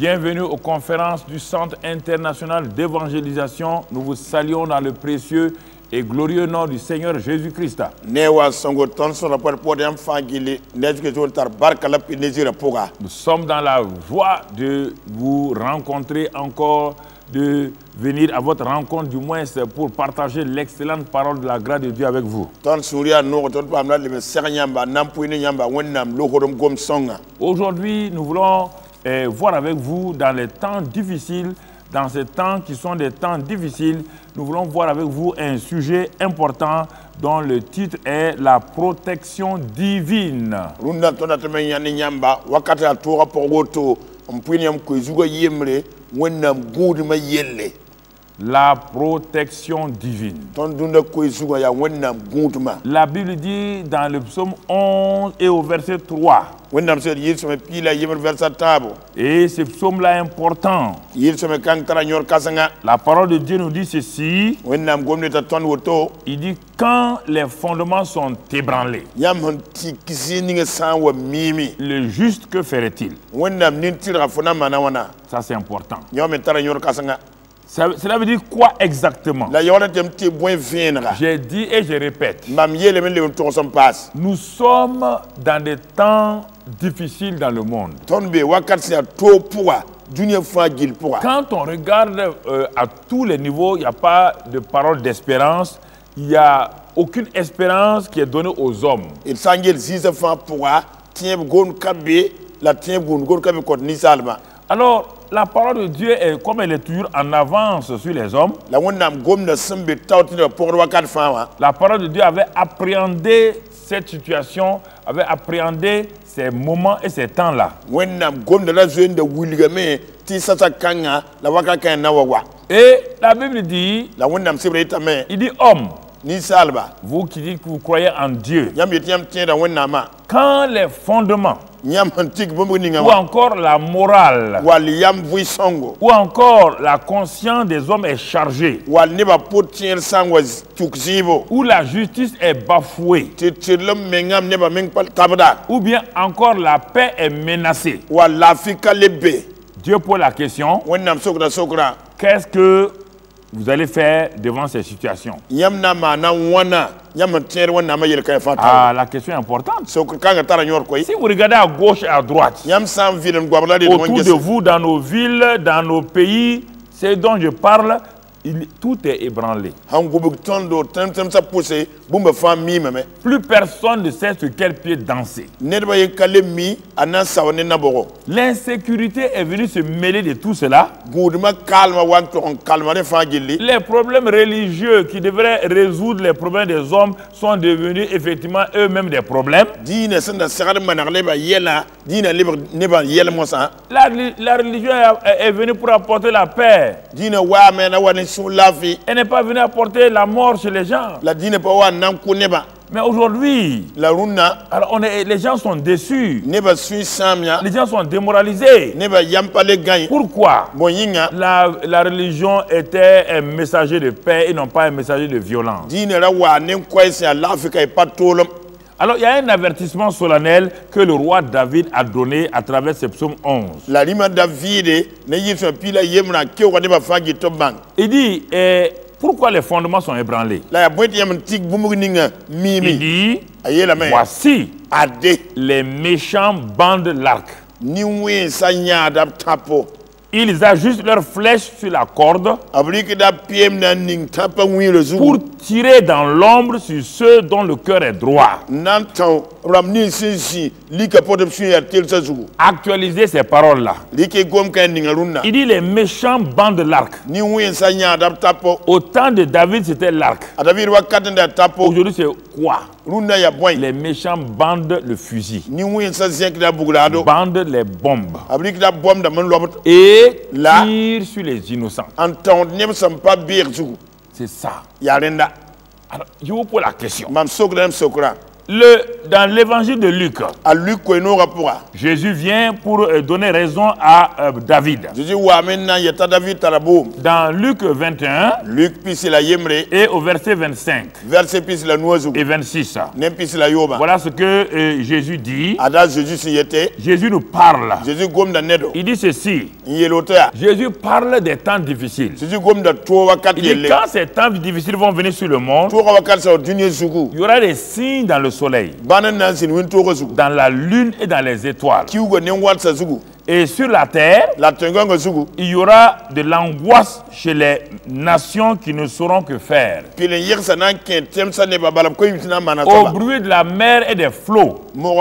Bienvenue aux conférences du Centre international d'évangélisation. Nous vous saluons dans le précieux et glorieux nom du Seigneur Jésus-Christ. Nous sommes dans la joie de vous rencontrer encore, de venir à votre rencontre du moins pour partager l'excellente parole de la grâce de Dieu avec vous. Aujourd'hui, nous voulons voir avec vous dans les temps difficiles, dans ces temps qui sont des temps difficiles, nous voulons voir avec vous un sujet important dont le titre est la protection divine. La protection divine. La Bible dit dans le psaume 11 et au verset 3. Et ce psaume-là est important. La parole de Dieu nous dit ceci. Il dit quand les fondements sont ébranlés, le juste que ferait-il? Ça c'est important. Cela veut dire quoi exactement? J'ai dit et je répète. Nous sommes dans des temps difficiles dans le monde. Quand on regarde à tous les niveaux, il n'y a pas de parole d'espérance. Il n'y a aucune espérance qui est donnée aux hommes. Alors, la parole de Dieu est comme elle est toujours en avance sur les hommes. La parole de Dieu avait appréhendé cette situation, avait appréhendé ces moments et ces temps-là. Et la Bible dit, il dit homme, vous qui dites que vous croyez en Dieu, quand les fondements, ou encore la morale, ou encore la conscience des hommes est chargée, ou la justice est bafouée, ou bien encore la paix est menacée. Dieu pose la question, qu'est-ce que vous allez faire devant ces situations? Ah, la question est importante. Si vous regardez à gauche et à droite, autour de vous, dans nos villes, dans nos pays, c'est dont je parle, tout est ébranlé. Plus personne ne sait sur quel pied danser. L'insécurité est venue se mêler de tout cela. Les problèmes religieux qui devraient résoudre les problèmes des hommes sont devenus effectivement eux-mêmes des problèmes. La religion est venue pour apporter la paix. Elle n'est pas venue apporter la mort chez les gens. Mais aujourd'hui, les gens sont déçus. Les gens sont démoralisés. Pourquoi? La religion était un messager de paix et non pas un messager de violence. Alors, il y a un avertissement solennel que le roi David a donné à travers ce psaume 11. Il dit, pourquoi les fondements sont ébranlés? Il dit, voici, les méchants bandent l'arc. Ils ajustent leurs flèches sur la corde pour tirer dans l'ombre sur ceux dont le cœur est droit. Actualisez ces paroles-là. Il dit les méchants bandent l'arc. Au temps de David, c'était l'arc. Aujourd'hui, c'est quoi? Les méchants bandent le fusil, bandent les bombes et tirent sur les innocents. C'est ça. Alors, je vous pose la question. Dans l'évangile de Luc, Jésus vient pour donner raison à David. Dans Luc 21, et au verset 25 et 26, voilà ce que Jésus dit. Jésus nous parle. Il dit ceci. Jésus parle des temps difficiles. Il dit quand ces temps difficiles vont venir sur le monde, il y aura des signes dans le soleil, dans la lune et dans les étoiles. Et sur la terre, il y aura de l'angoisse chez les nations qui ne sauront que faire. Au bruit de la mer et des flots,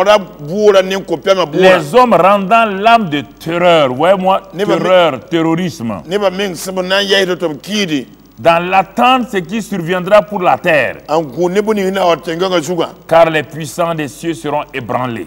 les hommes rendant l'âme de terreur. Ouais, moi, terreur, terrorisme. Dans l'attente, ce qui surviendra pour la terre. Car les puissants des cieux seront ébranlés.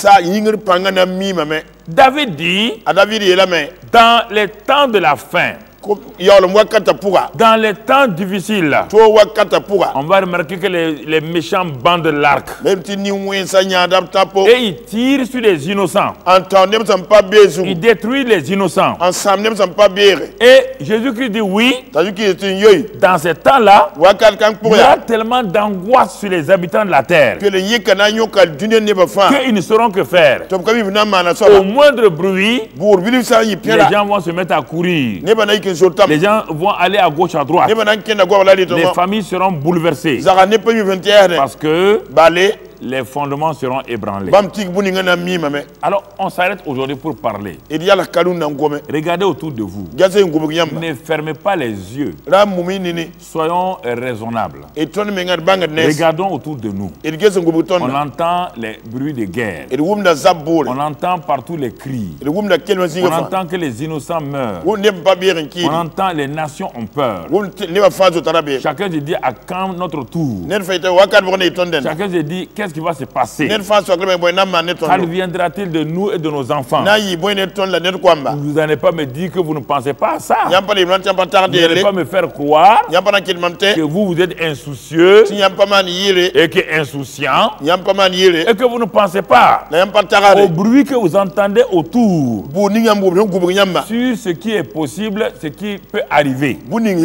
David dit, dans les temps de la fin, dans les temps difficiles, on va remarquer que les méchants bandent l'arc. Et ils tirent sur les innocents. Ils détruisent les innocents. Et Jésus-Christ dit oui, dans ces temps-là, il y a tellement d'angoisse sur les habitants de la terre qu'ils ne sauront que faire. Au moindre bruit, les gens vont se mettre à courir. Les gens vont aller à gauche, à droite. Les familles seront bouleversées. Parce que les fondements seront ébranlés. Alors, on s'arrête aujourd'hui pour parler. Regardez autour de vous. Ne fermez pas les yeux. Soyons raisonnables. Regardons autour de nous. On entend les bruits de guerre. On entend partout les cris. On entend que les innocents meurent. On entend les nations ont peur. Chacun se dit à quand notre tour. Chacun se dit qu'est-ce qui va se passer? Qu'adviendra-t-il de nous et de nos enfants? Vous n'allez pas me dire que vous ne pensez pas à ça. Vous n'allez pas me faire croire que vous êtes insoucieux et que insouciant et que vous ne pensez pas au bruit que vous entendez autour sur ce qui est possible, ce qui peut arriver.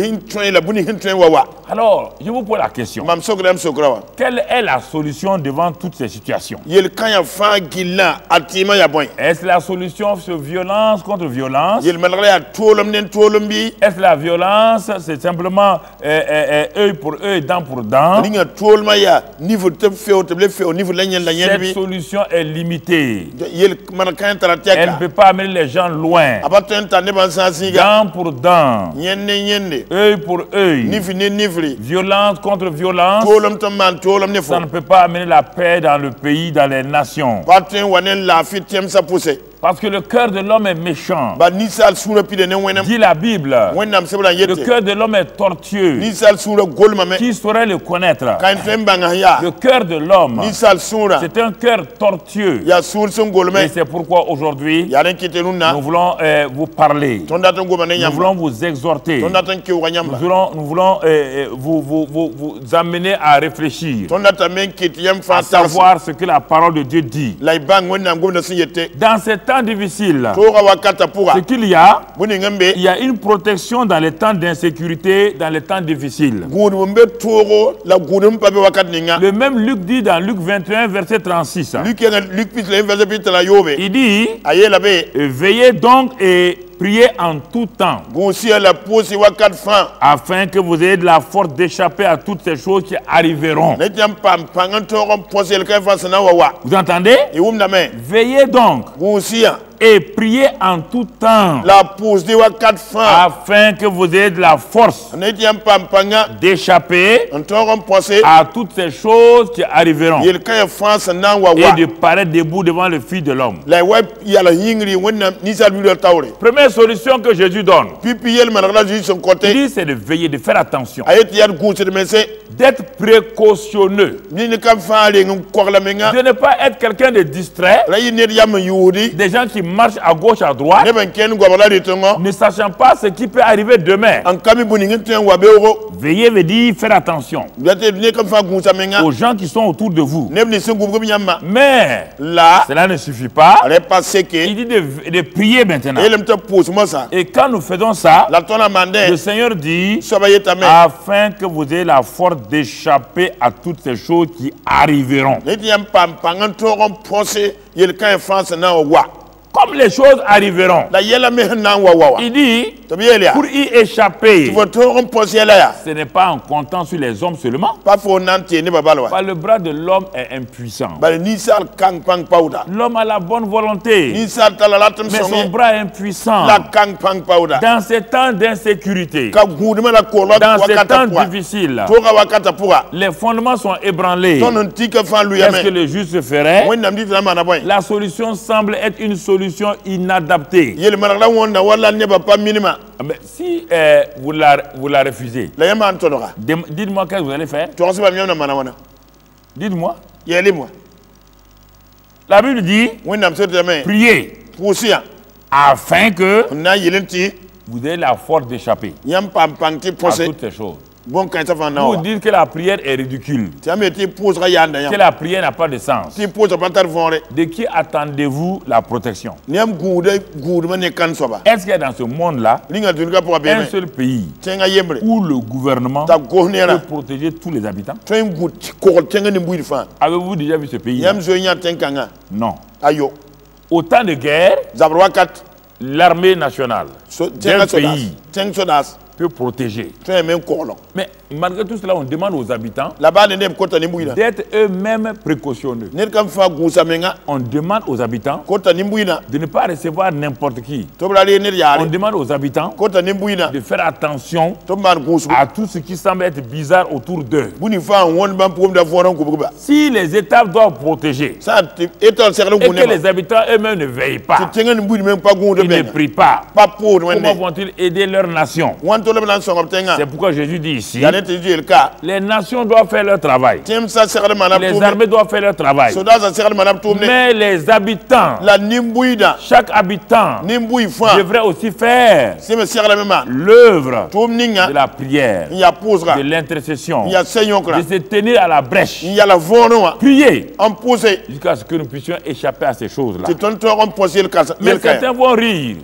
Alors, je vous pose la question. Quelle est la solution devant toutes ces situations? Est-ce la solution sur violence contre violence? Est-ce la violence, c'est simplement œil pour œil, dent pour dent? Cette solution est limitée. Elle ne peut pas amener les gens loin. Dent pour dent, œil pour œil, violence contre violence, ça ne peut pas amener la paix dans le pays, dans les nations. Parce que le cœur de l'homme est méchant. Dit la Bible. Le cœur de l'homme est tortueux. Qui saurait le connaître? Le cœur de l'homme, c'est un cœur tortueux. Et c'est pourquoi aujourd'hui, nous voulons vous parler. Nous voulons vous exhorter. Nous voulons vous amener à réfléchir. À savoir ce que la parole de Dieu dit. Dans ces temps difficiles, ce qu'il y a, il y a une protection dans les temps d'insécurité, dans les temps difficiles. Le même Luc dit dans Luc 21, verset 36. Il dit, veillez donc et priez en tout temps, afin que vous ayez de la force d'échapper à toutes ces choses qui arriveront. Vous entendez? Veillez donc et priez en tout temps, afin que vous ayez de la force d'échapper à toutes ces choses qui arriveront et de paraître debout devant le Fils de l'homme. Première solution que Jésus donne, il dit, c'est de veiller, de faire attention, d'être précautionneux, de ne pas être quelqu'un de distrait, des gens qui marchent à gauche, à droite, ne sachant pas ce qui peut arriver demain. Veillez veut dire faire attention aux gens qui sont autour de vous. Mais là, cela ne suffit pas. Il dit de prier maintenant. Et quand nous faisons ça, le Seigneur dit afin que vous ayez la force d'échapper à toutes ces choses qui arriveront. Comme les choses arriveront, il dit, pour y échapper, ce n'est pas en comptant sur les hommes seulement. Le bras de l'homme est impuissant. L'homme a la bonne volonté, mais son bras est impuissant. Dans ces temps d'insécurité, dans ces temps difficiles, les fondements sont ébranlés. Qu'est-ce que le juste ferait? La solution semble être une solution inadaptée. Mais si vous la refusez, dites-moi qu'est-ce que vous allez faire. Dites-moi. La Bible dit priez afin que vous ayez la force d'échapper à toutes ces choses. Vous dites que la prière est ridicule, que la prière n'a pas de sens. De qui attendez-vous la protection? Est-ce qu'il y a dans ce monde-là un seul pays où le gouvernement peut protéger tous les habitants? Avez-vous déjà vu ce pays? Non. Au temps de guerre, l'armée nationale d'un pays peut protéger. Mais malgré tout cela, on demande aux habitants d'être eux-mêmes précautionneux. On demande aux habitants de ne pas recevoir n'importe qui. On demande aux habitants de faire attention à tout ce qui semble être bizarre autour d'eux. Si les États doivent protéger et que les habitants eux-mêmes ne veillent pas, ils ne prient pas, comment vont-ils aider leur nation? C'est pourquoi Jésus dit ici, les nations doivent faire leur travail, les armées doivent faire leur travail, mais les habitants, chaque habitant devrait aussi faire l'œuvre de la prière, de l'intercession, de se tenir à la brèche, prier jusqu'à ce que nous puissions échapper à ces choses-là. Mais certains vont rire,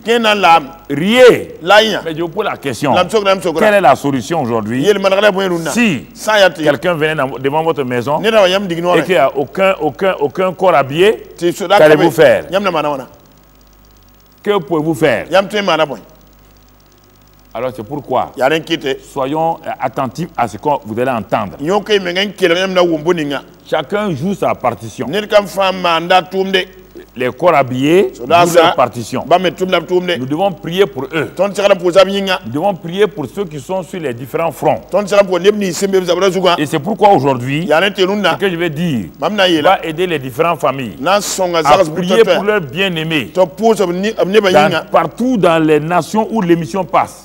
mais je vous pose la question. Quelle est la solution aujourd'hui? Si quelqu'un venait devant votre maison et qu'il n'y a aucun corps habillé, qu'allez-vous faire? Que pouvez-vous faire? Alors c'est pourquoi soyons attentifs à ce que vous allez entendre. Chacun joue sa partition. Les corps habillés jouent leur partition. Nous devons prier pour eux. Nous devons prier pour ceux qui sont sur les différents fronts. Et c'est pourquoi aujourd'hui, ce que je vais dire va aider les différentes familles à prier pour leurs bien-aimés partout dans les nations où l'émission passe.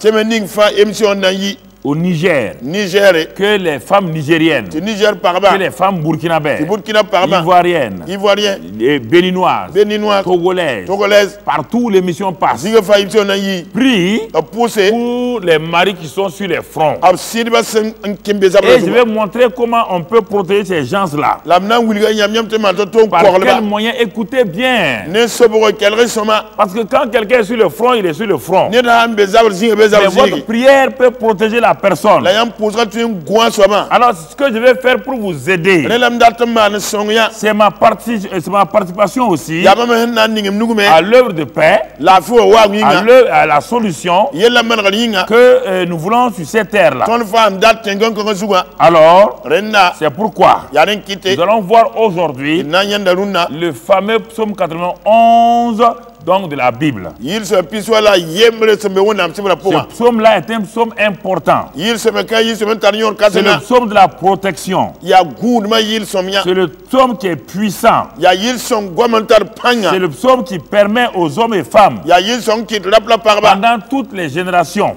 Au Niger, que les femmes nigériennes, que les femmes burkinabèses, ivoiriennes, béninoises, togolaises, partout où les missions passent, prie pour les maris qui sont sur les fronts. Et je vais montrer comment on peut protéger ces gens-là. Par quel moyen? Écoutez bien. Parce que quand quelqu'un est sur le front, il est sur le front. Mais votre prière peut protéger la personne. Alors ce que je vais faire pour vous aider, c'est ma participation aussi à l'œuvre de paix, à la solution que nous voulons sur cette terre-là. Alors, c'est pourquoi nous allons voir aujourd'hui le fameux psaume 91 donc de la Bible. Ce psaume-là est un psaume important. C'est le psaume de la protection. C'est le psaume qui est puissant. C'est le psaume qui permet aux hommes et femmes pendant toutes les générations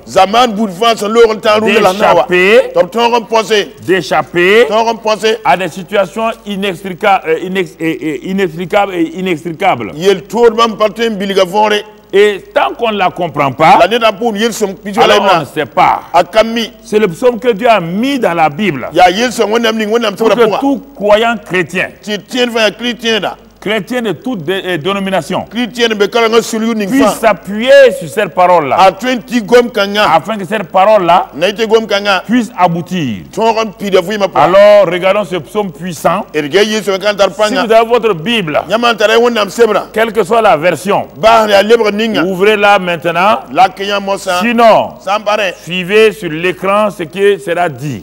d'échapper à des situations inextricables. Et tant qu'on ne la comprend pas, alors on ne sait pas. C'est le psaume que Dieu a mis dans la Bible pour que tout croyant chrétien, chrétien de toute dénomination, puisse s'appuyer sur cette parole-là, afin que cette parole-là puisse aboutir. Alors, regardons ce psaume puissant. Si vous avez votre Bible, quelle que soit la version, ouvrez-la maintenant. Sinon, suivez sur l'écran ce qui sera dit.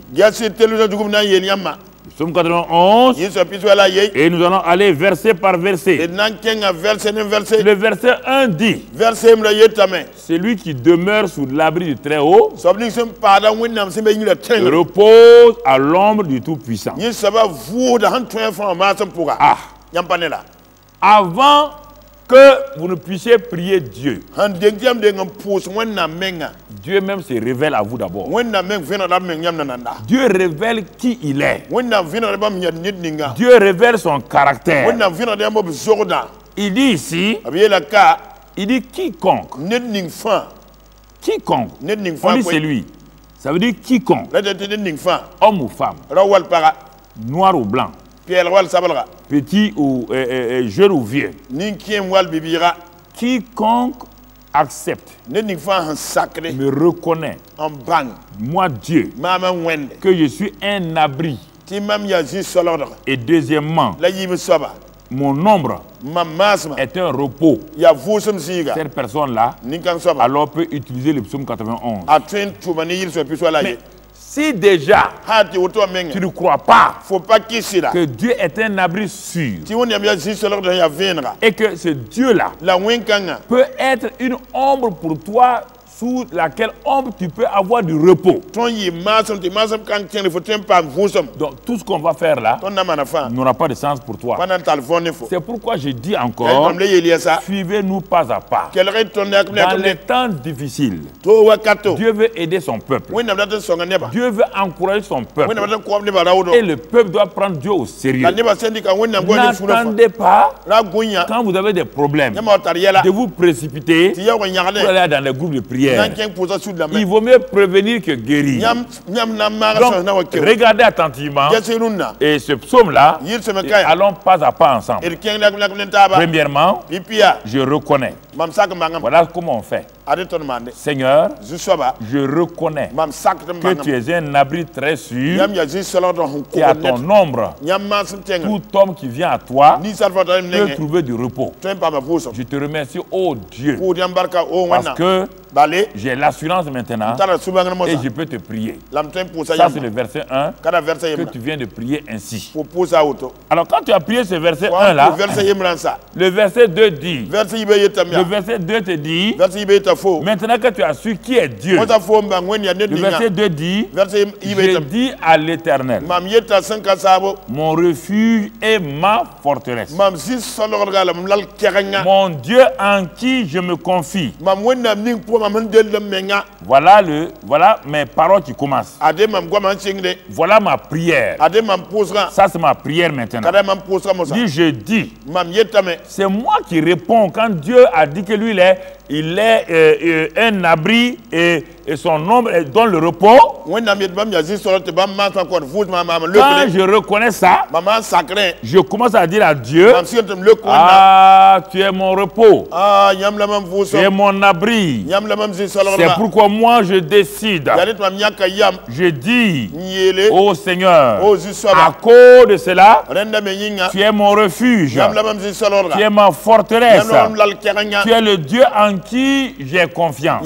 Psaume 91, et nous allons aller verset par verset. Le verset 1 dit: celui qui demeure sous l'abri du Très-Haut repose à l'ombre du Tout-Puissant. Avant que vous ne puissiez prier Dieu, Dieu même se révèle à vous d'abord. Dieu révèle qui il est. Dieu révèle son caractère. Il dit ici, il dit quiconque. Quiconque. On dit c'est lui. Ça veut dire quiconque. Homme ou femme. Noir ou blanc. Petit ou jeune ou vieux. Quiconque accepte, me reconnaît, moi Dieu, que je suis un abri. Et deuxièmement, mon ombre est un repos. Cette personne-là, alors peut utiliser le psaume 91. Mais si déjà tu ne crois pas que Dieu est un abri sûr et que ce Dieu-là peut être une ombre pour toi, sous laquelle ombre tu peux avoir du repos. Donc tout ce qu'on va faire là n'aura pas de sens pour toi. C'est pourquoi je dis encore, suivez-nous pas à pas. Dans les temps difficiles, Dieu veut aider son peuple. Dieu veut encourager son peuple. Et le peuple doit prendre Dieu au sérieux. N'attendez pas, quand vous avez des problèmes, de vous précipiter pour aller dans les groupes de prière. Il vaut mieux prévenir que guérir. Donc, regardez attentivement. Et ce psaume-là, allons pas à pas ensemble. Premièrement, je reconnais. Voilà comment on fait. Seigneur, je reconnais que tu es un abri très sûr, qui à ton ombre, tout homme qui vient à toi peut trouver du repos. Je te remercie, oh Dieu, parce que j'ai l'assurance maintenant et je peux te prier. Ça, c'est le verset 1 que tu viens de prier ainsi. Alors, quand tu as prié ce verset 1 là, le verset 2 dit, le verset 2 te dit, maintenant que tu as su qui est Dieu, le verset 2 dit, je dis à l'Éternel, mon refuge et ma forteresse, mon Dieu en qui je me confie. Voilà mes paroles qui commencent. Voilà ma prière. Ça, c'est ma prière maintenant. Je dis, c'est moi qui réponds quand Dieu a dit que lui, il est un abri et son ombre est dans le repos. Quand je reconnais ça, je commence à dire à Dieu, ah, tu es mon repos, tu es mon abri. C'est pourquoi moi je décide, je dis, ô Seigneur, à cause de cela, tu es mon refuge, tu es ma forteresse, tu es le Dieu en qui j'ai confiance.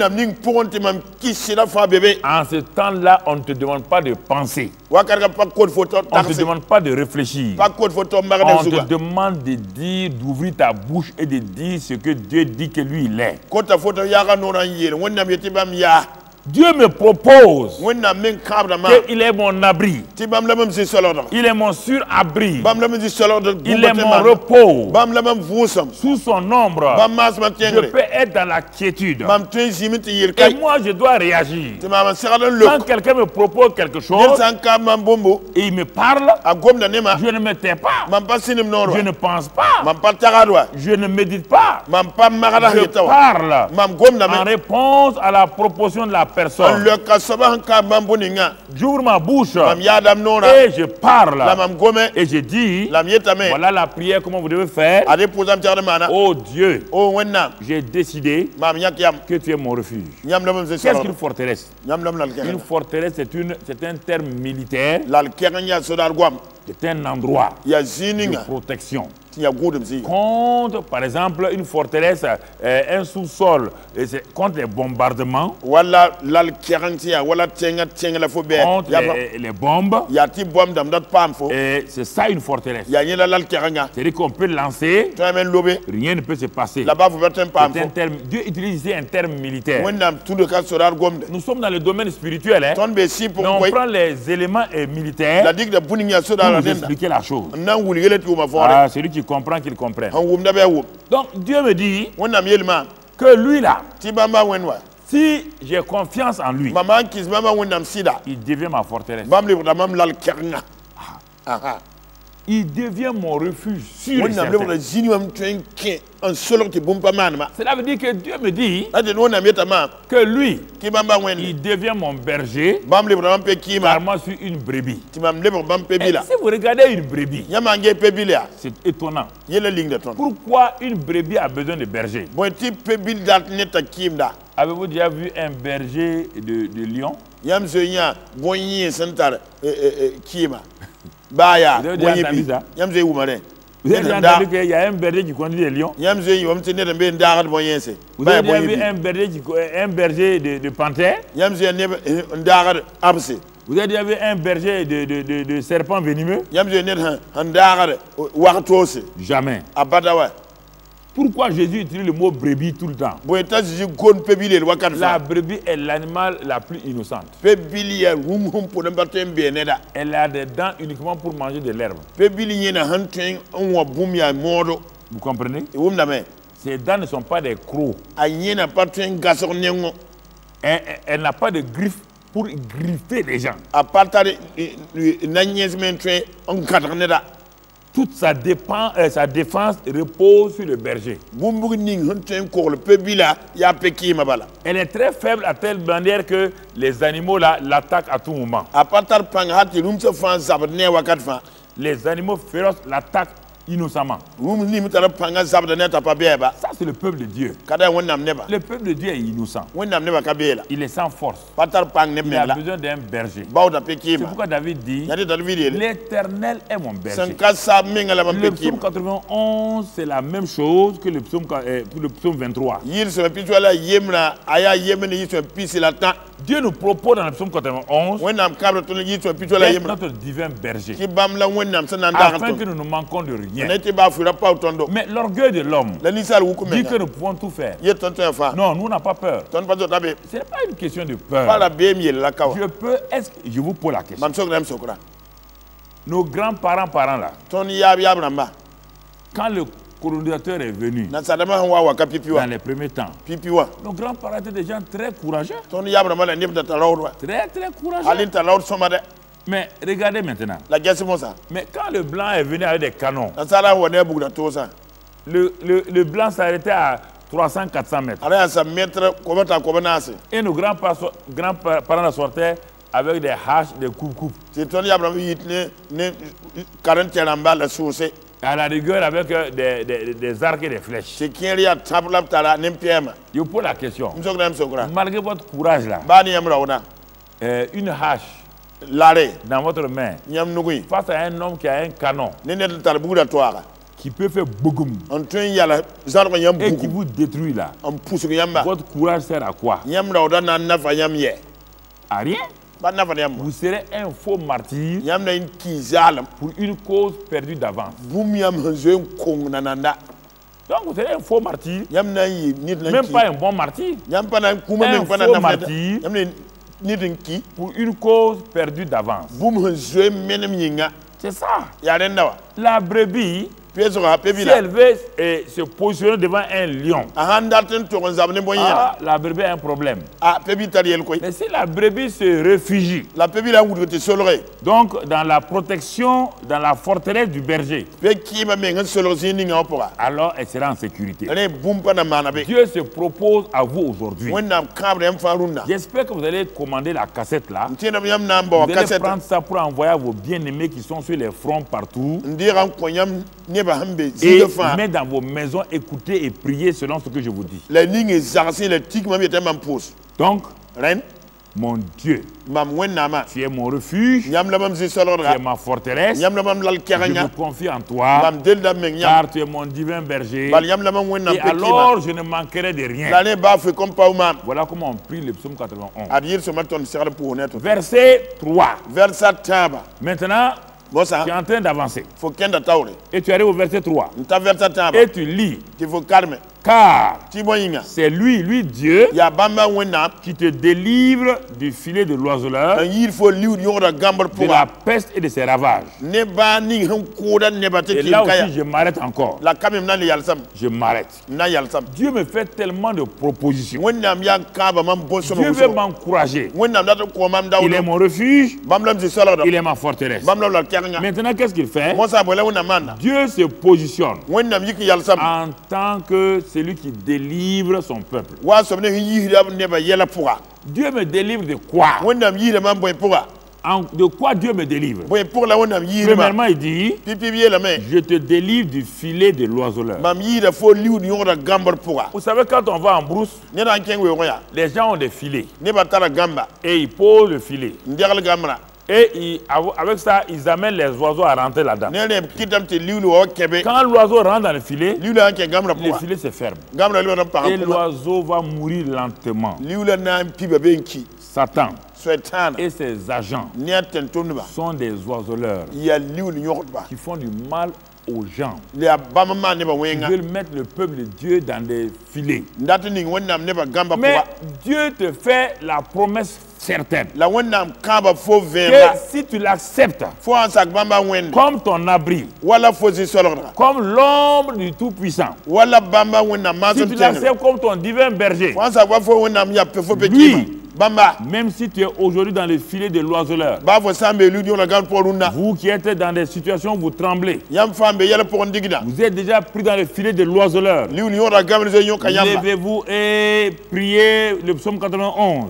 En ce temps-là, on ne te demande pas de penser. On ne te demande pas de réfléchir. On te demande de dire, d'ouvrir ta bouche et de dire ce que Dieu dit que lui il est. Dieu me propose qu'il est mon abri. Il est mon surabri. Il est mon repos. Sous son ombre, je peux être dans la quiétude. Et moi, je dois réagir. Quand quelqu'un me propose quelque chose, et il me parle, je ne me tais pas. Je ne pense pas. Je ne médite pas. Je parle en réponse à la proposition de la personne. J'ouvre ma bouche et je parle et je dis, voilà la prière, comment vous devez faire. Oh Dieu, j'ai décidé que tu es mon refuge. Qu'est-ce qu'une forteresse? Une forteresse, c'est un terme militaire. C'est un endroit de protection. Contre, par exemple, une forteresse, un sous-sol, contre les bombardements, contre les bombes, c'est ça une forteresse. C'est-à-dire qu'on peut lancer, rien ne peut se passer. Dieu utilise ici un terme militaire. Nous sommes dans le domaine spirituel, hein? Mais on prend les éléments militaires pour nous expliquer la chose. Ah, celui qui comprend, qu'il comprenne. Donc Dieu me dit que lui là, si j'ai confiance en lui, il devient ma forteresse. Il devient mon refuge sûr et certain. Cela veut dire que Dieu me dit que lui, il devient mon berger, car moi je suis une brebis. Et si vous regardez une brebis, c'est étonnant. Pourquoi une brebis a besoin de berger? Avez-vous déjà vu un berger de lion? Vous avez déjà entendu ça? Vous avez déjà entendu qu'il y a un berger qui conduit des lions? Vous avez déjà vu un berger de panthère? Vous avez déjà vu un berger de serpents venimeux? Jamais. Pourquoi Jésus utilise le mot brebis tout le temps? La brebis est l'animal la plus innocente. Elle a des dents uniquement pour manger de l'herbe. Vous comprenez? Ses dents ne sont pas des crocs. Elle n'a pas de griffes pour griffer les gens. Toute sa défense repose sur le berger. Elle est très faible à telle manière que les animaux l'attaquent à tout moment. Les animaux féroces l'attaquent innocemment. Ça, c'est le peuple de Dieu. Le peuple de Dieu est innocent. Il est sans force. Il a besoin d'un berger. C'est pourquoi David dit, l'Éternel est mon berger. Le psaume 91, c'est la même chose que le psaume 23. Dieu nous propose dans le psaume 91 d'être notre divin berger, afin que nous ne manquons de rien. Mais l'orgueil de l'homme dit que nous pouvons tout faire. Non, nous n'avons pas peur. Ce n'est pas une question de peur. Je vous pose la question. Nos grands-parents là, quand le colonisateur est venu dans les premiers temps, nos grands-parents étaient des gens très courageux. Très courageux. Mais regardez maintenant. Mais quand le blanc est venu avec des canons, le blanc s'arrêtait à 300-400 mètres. Et nos grands-parents sortaient avec des haches, des coupes. À la rigueur avec des arcs et des flèches. Je vous pose la question. Malgré votre courage là, une hache dans votre main, face à un homme qui a un canon, qui peut faire bougoum et qui vous détruit là, votre courage sert à quoi? À rien. Vous serez un faux martyr pour une cause perdue d'avance. Donc vous êtes un faux martyr. Même pas un bon martyr. Un faux martyr pour une cause perdue d'avance. C'est ça. La brebis, si elle veut se positionner devant un lion, la brebis a un problème. Mais si la brebis se réfugie, donc dans la protection, dans la forteresse du berger, alors elle sera en sécurité. Dieu se propose à vous aujourd'hui. J'espère que vous allez commander la cassette là. Vous allez prendre ça pour envoyer à vos bien-aimés qui sont sur les fronts partout. Et mettre dans vos maisons, écouter et prier selon ce que je vous dis. Donc, mon Dieu, tu es mon refuge, tu es ma forteresse, je me confie en toi, car tu es mon divin berger, et alors je ne manquerai de rien. Voilà comment on prie le psaume 91. Verset 3. Maintenant, tu es en train d'avancer. Et tu arrives au verset 3. Et tu lis. Car c'est lui Dieu, qui te délivre du filet de l'oiseleur, de la peste et de ses ravages. Et là aussi, je m'arrête encore. Je m'arrête. Dieu me fait tellement de propositions. Dieu veut m'encourager. Il est mon refuge. Il est ma forteresse. Maintenant, qu'est-ce qu'il fait? Dieu se positionne en tant que celui qui délivre son peuple. Dieu me délivre de quoi? De quoi Dieu me délivre? Premièrement, il dit, je te délivre du filet de l'oiseleur. Vous savez, quand on va en brousse, les gens ont des filets. Et ils posent le filet. Et avec ça, ils amènent les oiseaux à rentrer là-dedans. Quand l'oiseau rentre dans le filet se ferme. Et l'oiseau va mourir lentement. Satan et ses agents sont des oiseleurs qui font du mal aux gens. Ils veulent mettre le peuple de Dieu dans des filets. Mais Dieu te fait la promesse certaine que si tu l'acceptes comme ton abri, comme l'ombre du Tout-Puissant, si tu l'acceptes comme ton divin berger, lui, même si tu es aujourd'hui dans le filet de l'oiseleur, vous qui êtes dans des situations où vous tremblez, vous êtes déjà pris dans le filet de l'oiseleur, levez-vous et priez le psaume 91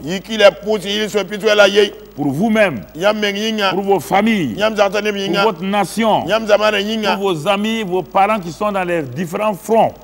pour vous-même, pour vos familles, pour votre nation, pour vos amis, vos parents qui sont dans les différents fronts.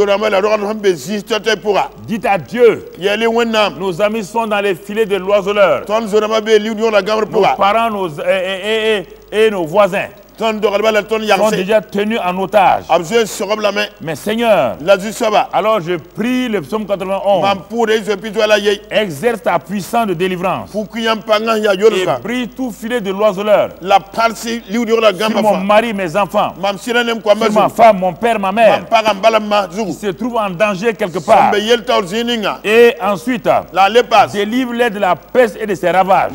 Dites à Dieu, nos amis sont dans les filets de l'oiseleur, nos parents et nos voisins sont déjà tenus en otage. Mais Seigneur, alors je prie le psaume 91. Exerce ta puissance de délivrance. Et brise tout filet de l'oiseleur. Sur mon mari, mes enfants. Sur ma femme, mon père, ma mère. Qui se trouvent en danger quelque part. Et ensuite, délivre-les de la peste et de ses ravages.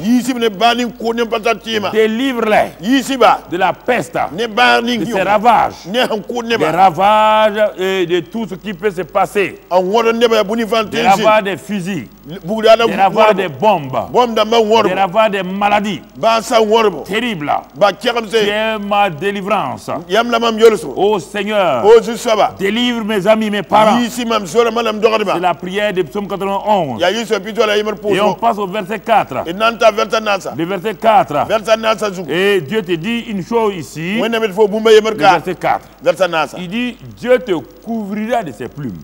Délivre-les de la peste, de ses ravages, des ravages et de tout ce qui peut se passer, des ravages des fusils, des ravages des bombes, des ravages des maladies terribles. C'est ma délivrance. Oh Seigneur, délivre mes amis, mes parents. C'est la prière de psaume 91. Et on passe au verset 4. Le verset 4. Et Dieu te dit une chose ici. Le verset 4. Il dit, Dieu te couvrira de ses plumes.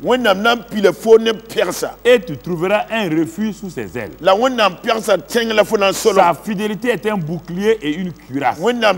Et tu trouveras un refuge sous ses ailes. Sa fidélité est un bouclier et une cuirasse.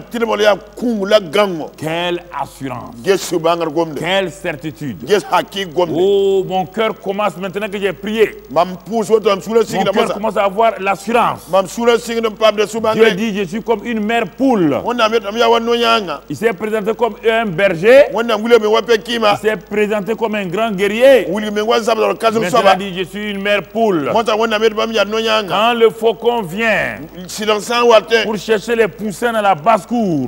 Quelle assurance. Quelle certitude. Oh, mon cœur commence maintenant que j'ai prié. Mon cœur commence à avoir l'assurance. Dieu dit, je suis comme une mère poule Il s'est présenté comme un berger. Il s'est présenté comme un grand guerrier. Maintenant, il dit, je suis une mère poule. Quand le faucon vient pour chercher les poussins dans la basse-cour,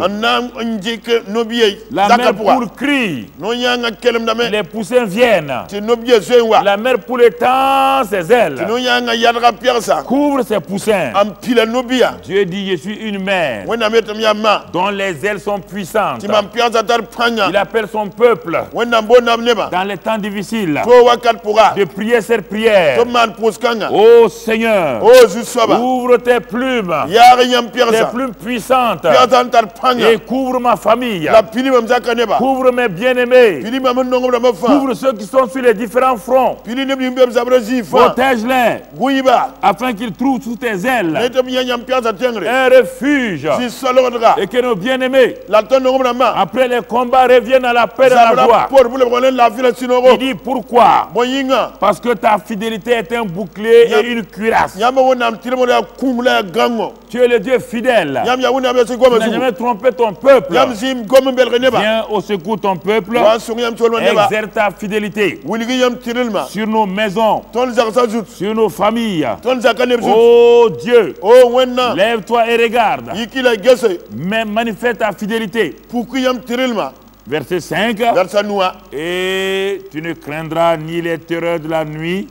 la mère poule crie. Les poussins viennent. La mère poule étend ses ailes, couvre ses poussins. Dieu dit, je suis une mère dont les ailes sont puissantes. Il appelle son peuple dans les temps difficiles de prier cette prière. Oh Seigneur, ouvre tes plumes puissantes et couvre ma famille, couvre mes bien-aimés, couvre ceux qui sont sur les différents fronts, protège-les afin qu'ils trouvent sous tes ailes un refuge, et que nos bien-aimés après les combats reviennent à la paix et à la joie. Il dit pourquoi? Parce que ta fidélité est un bouclier et une cuirasse. Tu es le Dieu fidèle. Tu n'as jamais trompé ton peuple. Viens au secours ton peuple. Exerce ta fidélité sur nos maisons, sur nos familles. Oh Dieu, lève-toi et regarde. Mais manifeste ta fidélité. Verset 5. Et tu ne craindras ni les terreurs de la nuit.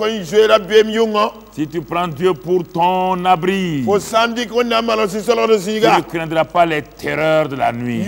Si tu prends Dieu pour ton abri, tu ne craindras pas les terreurs de la nuit.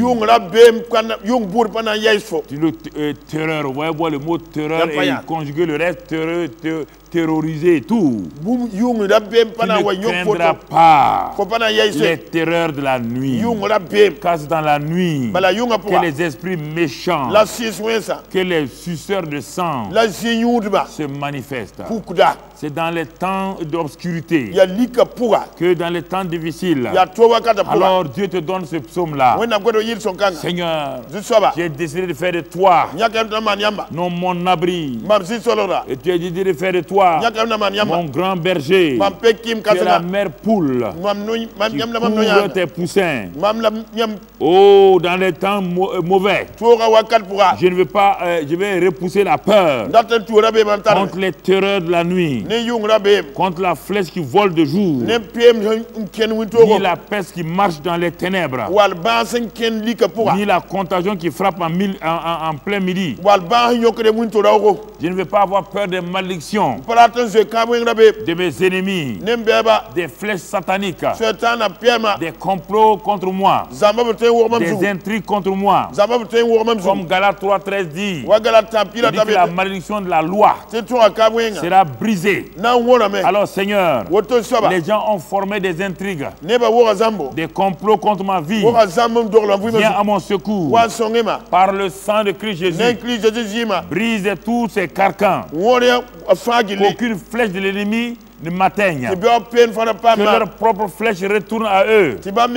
Terreur, vous voyez le mot terreur et conjuguer le reste, terroriser et tout. Tu ne craindras pas les terreurs de la nuit. Car c'est dans la nuit que les esprits méchants, que les suceurs de sang se manifestent. C'est dans les temps d'obscurité que dans les temps difficiles. Alors Dieu te donne ce psaume-là. Seigneur, j'ai décidé de faire de toi non mon abri. Et tu as décidé de faire de toi mon grand berger. Tu es la mère poule qui couvre tes poussins. Oh, dans les temps mauvais, je ne veux pas, je vais repousser la peur contre les terreurs de la nuit, contre la flèche qui vole de jour, ni la peste qui marche dans les ténèbres, ni la contagion qui frappe en plein midi. Je ne veux pas avoir peur des malédictions de mes ennemis, des flèches sataniques, des complots contre moi, des intrigues contre moi. Comme Galates 3:13 dit, il dit que la malédiction de la loi sera brisée. Alors Seigneur, les gens ont formé des intrigues, des complots contre ma vie. Viens à mon secours. Par le sang de Christ Jésus, brise tous ces carcans. Qu'aucune flèche de l'ennemi ne m'atteigne. Que leur propre flèche retourne à eux.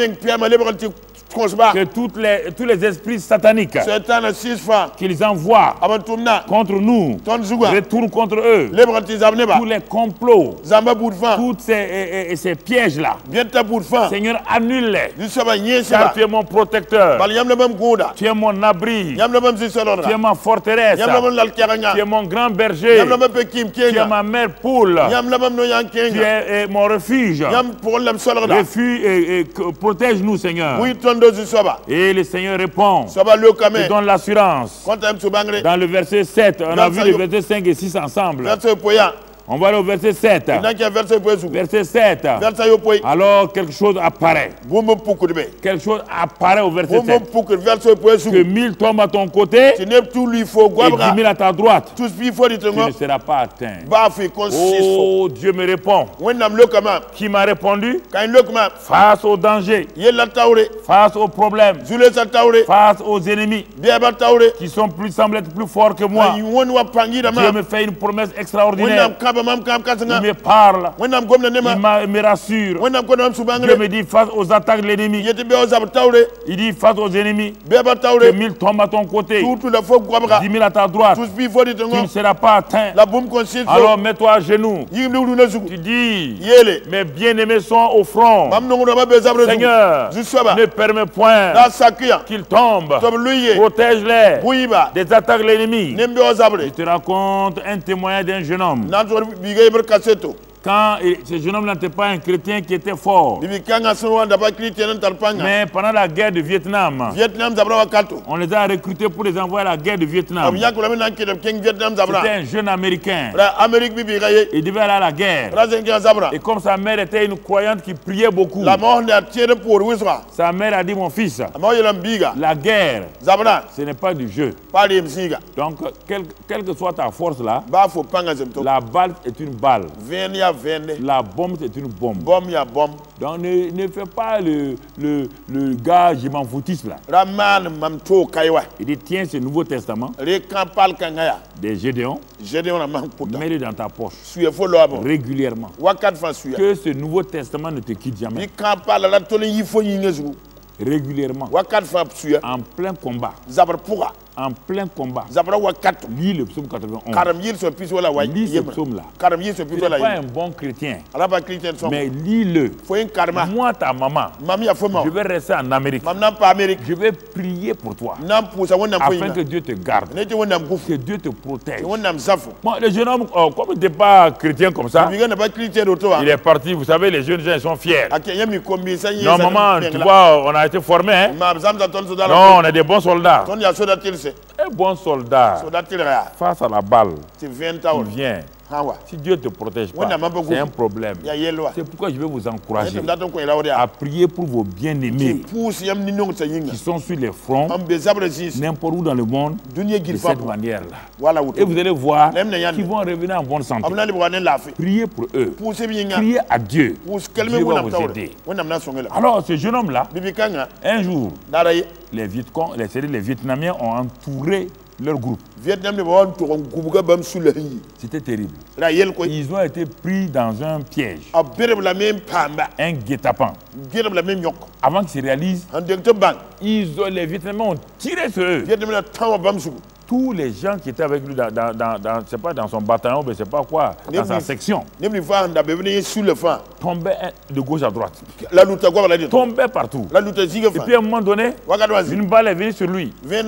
Que tous les esprits sataniques qu'ils envoient contre nous retournent contre eux. Tous les complots, tous ces pièges-là, Seigneur, annule-les. Car tu es mon protecteur, tu es mon abri, tu es ma forteresse, tu es mon grand berger, tu es ma mère poule, tu es mon refuge. Protège-nous, Seigneur. Et le Seigneur répond, te donne l'assurance. Dans le verset 7, on a vu les versets 5 et 6 ensemble. On va aller au verset 7. Verset 7. Alors quelque chose apparaît. Quelque chose apparaît au verset 7. Que 1000 tombent à ton côté et 10 000 à ta droite. Tu ne seras pas atteint. Oh, Dieu me répond. Qui m'a répondu? Face au danger, face aux problèmes, face aux ennemis qui semblent être plus forts que moi. Dieu me fait une promesse extraordinaire. me parle, il me rassure. Dieu me dit face aux attaques de l'ennemi. Il dit face aux ennemis, que 1000 tombent à ton côté, 10 000 à ta droite, tu ne seras pas atteint. Alors mets-toi à genoux. Tu dis, mes bien-aimés sont au front. Seigneur, ne permets point qu'ils tombent. Protège-les des attaques de l'ennemi. Je te raconte un témoignage d'un jeune homme. Quand ce jeune homme n'était pas un chrétien qui était fort. Mais pendant la guerre de Vietnam, on les a recrutés pour les envoyer à la guerre de Vietnam. C'était un jeune américain. Il devait aller à la guerre. Et comme sa mère était une croyante qui priait beaucoup, sa mère a dit, mon fils, la guerre, ce n'est pas du jeu. Donc, quelle que soit ta force là, la balle est une balle. La bombe, c'est une bombe. Donc ne fais pas le gars, je m'en foutiste là. Il dit, tiens ce Nouveau Testament des Gédéons, mets-le dans ta poche régulièrement. Que ce Nouveau Testament ne te quitte jamais. Régulièrement. En plein combat. En plein combat. Lis le psaume 91. Lis ce psaume-là. Tu n'es pas un bon chrétien. Mais lis-le. Moi, ta maman, je vais rester en Amérique. Je vais prier pour toi. Afin que Dieu te garde. Que Dieu te protège. Bon, le jeune homme, comme il n'était pas chrétien comme ça, il est parti. Vous savez, les jeunes gens, ils sont fiers. Non, maman, tu vois, on a été formés. Hein? Non, on est des bons soldats. Un bon soldat, face à la balle, il vient. Si Dieu ne te protège pas, c'est un problème. C'est pourquoi je vais vous encourager à prier pour vos bien-aimés qui sont sur les fronts, n'importe où dans le monde, de cette manière-là. Et vous allez voir qu'ils vont revenir en bonne santé. Priez pour eux. Priez à Dieu. Dieu va vous aider. Alors, ce jeune homme-là, un jour, les Vietnamiens ont entouré leur groupe. C'était terrible. Ils ont été pris dans un piège. Un guet-apens. Avant qu'ils se réalisent, les Vietnamiens ont tiré sur eux. Tous les gens qui étaient avec lui c'est pas dans son bataillon, mais c'est pas quoi, dans sa section, tombaient de gauche à droite. Tombaient partout. Et puis à un moment donné, une balle est venue sur lui.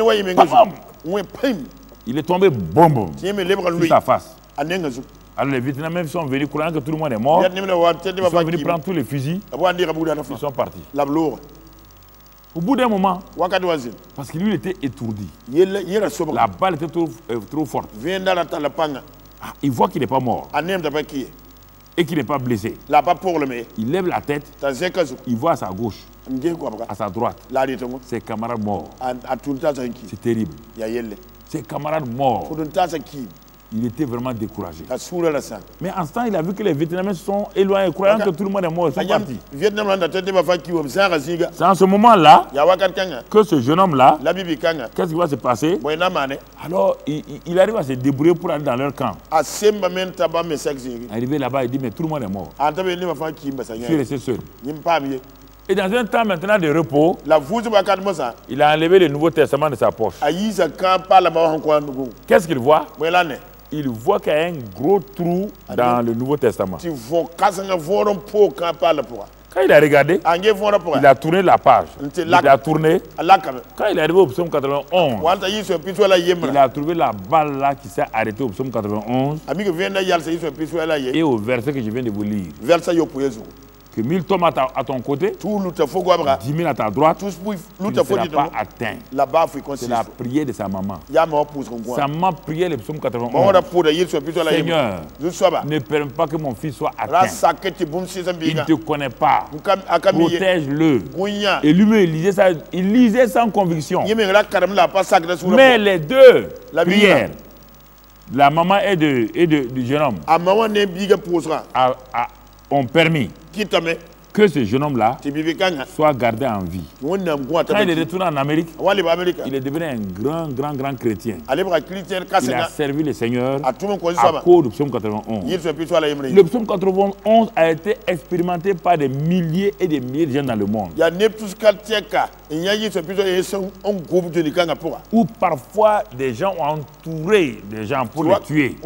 Il est tombé, boum, sur sa face. Alors les Vietnamiens sont venus croyant que tout le monde est mort. Ils sont venus prendre tous les fusils. Ils sont partis. Au bout d'un moment, parce que lui il était étourdi, la balle était trop forte. Il voit qu'il n'est pas mort et qu'il n'est pas blessé. Il lève la tête, il voit à sa gauche, à sa droite, ses camarades morts. C'est terrible. Ses camarades morts. Il était vraiment découragé. Mais en ce temps, il a vu que les Vietnamiens sont éloignés, croyant que tout le monde est mort, ils sont partis. C'est en ce moment-là que ce jeune homme-là, qu'est-ce qui va se passer? Alors, il arrive à se débrouiller pour aller dans leur camp. Arrivé là-bas, il dit, mais tout le monde est mort. Je suis resté seul. Et dans un temps maintenant de repos, il a enlevé le Nouveau Testament de sa poche. Qu'est-ce qu'il voit? Il voit qu'il y a un gros trou dans le Nouveau Testament. Quand il a regardé, il a tourné la page. Il a tourné. Quand il est arrivé au psaume 91, il a trouvé la balle là qui s'est arrêtée au psaume 91 et au verset que je viens de vous lire. Que 1000 tombent à ton côté, 10 000 à ta droite, tu ne seras pas atteint. C'est la prière de sa maman. Sa maman priait le psaume 91. Seigneur, ne permets pas que mon fils soit atteint. Il ne te connaît pas. Protège-le. Et lui, il lisait sans conviction. Mais les deux prières, la maman et du jeune homme, ont permis que ce jeune homme-là soit gardé en vie. Quand il est retourné en Amérique, il est devenu un grand chrétien. Il a servi le Seigneur à cause du psaume 91. Le psaume 91 a été expérimenté par des milliers et des milliers de gens dans le monde. Où parfois des gens ont entouré des gens pour les tuer.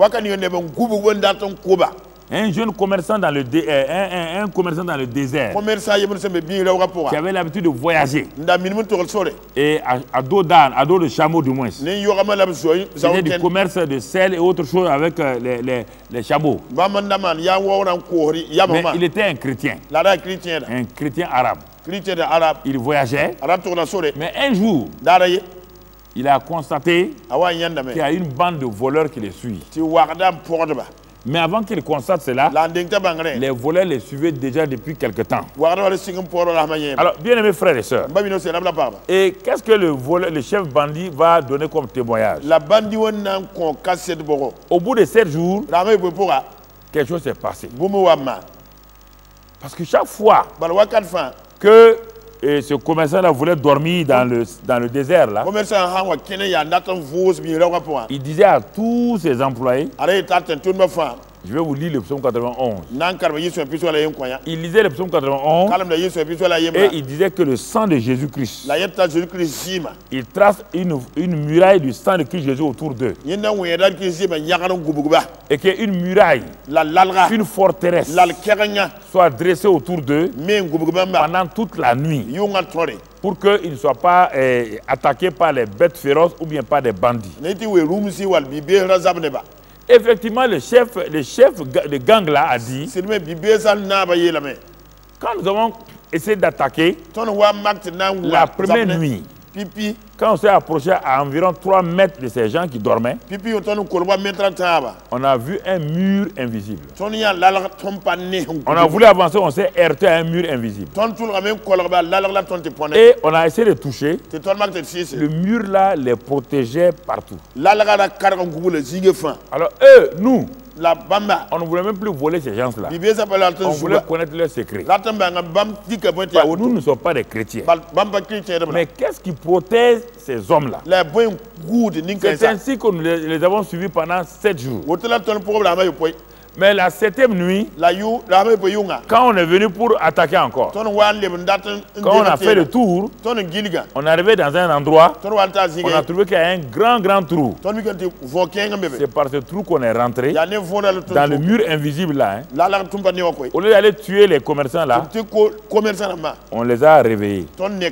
Un jeune commerçant dans le désert qui avait l'habitude de voyager et à dos d'âne, à dos de chameau du moins. C'était du commerce de sel et autres choses avec les chameaux. Mais il était un chrétien arabe. Il voyageait, mais un jour, il a constaté qu'il y a une bande de voleurs qui les suit. Mais avant qu'il constate cela, les voleurs les suivaient déjà depuis quelque temps. Alors, bien aimés frères et sœurs, et qu'est-ce que le chef bandit va donner comme témoignage? Au bout de 7 jours, quelque chose s'est passé. Parce que chaque fois que ce commerçant-là voulait dormir dans le désert, là, il disait à tous ses employés, je vais vous lire le psaume 91. Il lisait le psaume 91 et il disait que le sang de Jésus-Christ, il trace une muraille du sang de Christ Jésus autour d'eux. Et qu'une muraille, une forteresse soit dressée autour d'eux pendant toute la nuit pour qu'ils ne soient pas attaqués par les bêtes féroces ou bien par des bandits. Effectivement, le chef de gang là a dit, quand nous avons essayé d'attaquer la première nuit, quand on s'est approché à environ 3 mètres de ces gens qui dormaient, on a vu un mur invisible. On a voulu avancer, on s'est heurté à un mur invisible. Et on a essayé de toucher. Le mur là les protégeait partout. Alors eux, nous, on ne voulait même plus voler ces gens-là. On voulait connaître leurs secrets. Nous ne sommes pas des chrétiens. Mais qu'est-ce qui protège ces hommes-là? C'est ainsi que nous les avons suivis pendant 7 jours. Mais la 7e nuit, quand on est venu pour attaquer encore, quand on a fait le tour, on est arrivé dans un endroit, on a trouvé qu'il y a un grand trou. C'est par ce trou qu'on est rentré dans le mur invisible là. Au lieu d'aller tuer les commerçants là, on les a réveillés.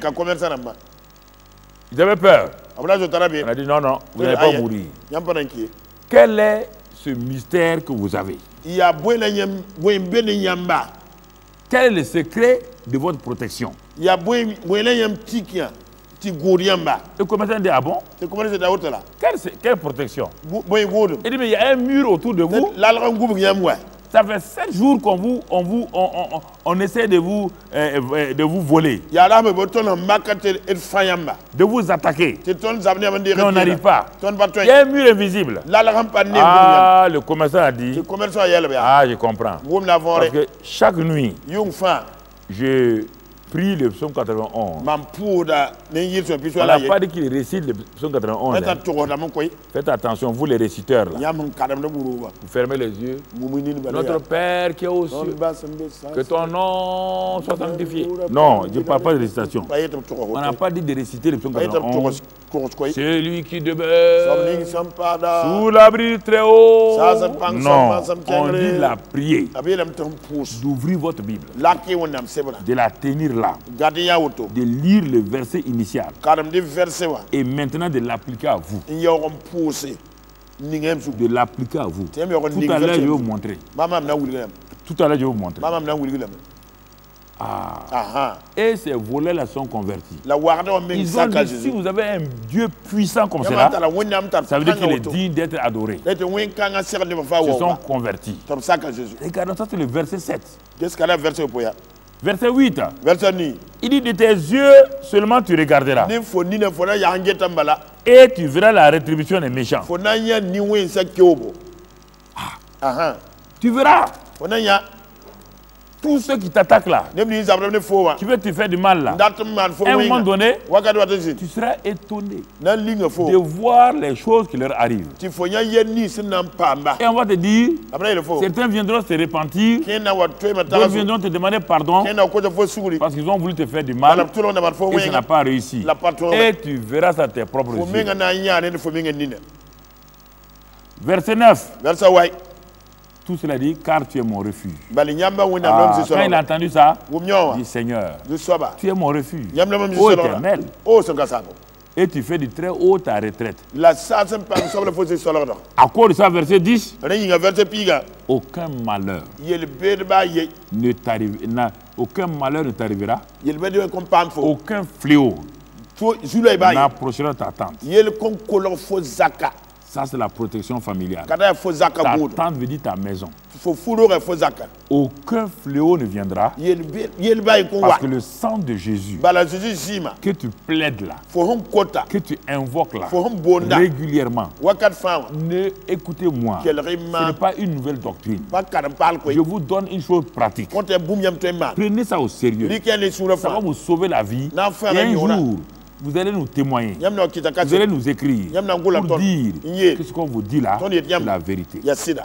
Ils avaient peur. On a dit non, vous n'allez pas mourir. Quel est ce mystère que vous avez? Quel est le secret de votre protection? Le commerçant dit, ah bon? Quelle protection? Il dit, mais il y a un mur autour de vous. Ça fait 7 jours on essaie de vous voler, de vous attaquer. Mais on n'arrive pas. Il y a un mur invisible. Ah, le commerçant a dit, ah, je comprends. Parce que chaque nuit, je prie le psaume 91. On n'a pas dit qu'il récite le psaume 91. Faites attention, vous les réciteurs là. Vous fermez les yeux. Notre Père qui est aux cieux, que ton nom soit sanctifié. Non, je ne parle pas de récitation. On n'a pas dit de réciter le psaume 91. Celui qui demeure sous l'abri du Très-Haut. Non, on dit la prier. D'ouvrir votre Bible, de la tenir là, de lire le verset initial et maintenant de l'appliquer à vous. De l'appliquer à vous. Tout à l'heure, je vais vous montrer. Tout à l'heure, je vais vous montrer. Et ces volets-là sont convertis. Ils ont dit, si vous avez un Dieu puissant comme cela, ça veut dire qu'il est digne d'être adoré. Ils sont convertis. Regardons ça, c'est le verset 7. Verset 8. Il dit, de tes yeux seulement tu regarderas. Et tu verras la rétribution des méchants. Tu verras. Tous ceux qui t'attaquent là, qui veulent te faire du mal là, à un moment donné, tu seras étonné de voir les choses qui leur arrivent. Et on va te dire, certains viendront se repentir, d'autres viendront te demander pardon parce qu'ils ont voulu te faire du mal et ça n'a pas réussi. Et tu verras ça à tes propres yeux. Verset 9. Tout cela dit, car tu es mon refuge. Quand il a entendu ça, il dit, Seigneur, tu es mon refuge, ô Éternel, et tu fais du très haut ta retraite. À cause de ça, verset 10, aucun malheur ne t'arrivera, aucun fléau n'approchera ta tente. Ça, c'est la protection familiale. Ta tente veut dire ta maison. Aucun fléau ne viendra parce que le sang de Jésus que tu plaides là, que tu invoques là, régulièrement, écoutez-moi, ce n'est pas une nouvelle doctrine. Je vous donne une chose pratique. Prenez ça au sérieux. Ça va vous sauver la vie. Et un jour, vous allez nous témoigner, vous allez nous écrire pour dire que ce qu'on vous dit là, c'est la vérité.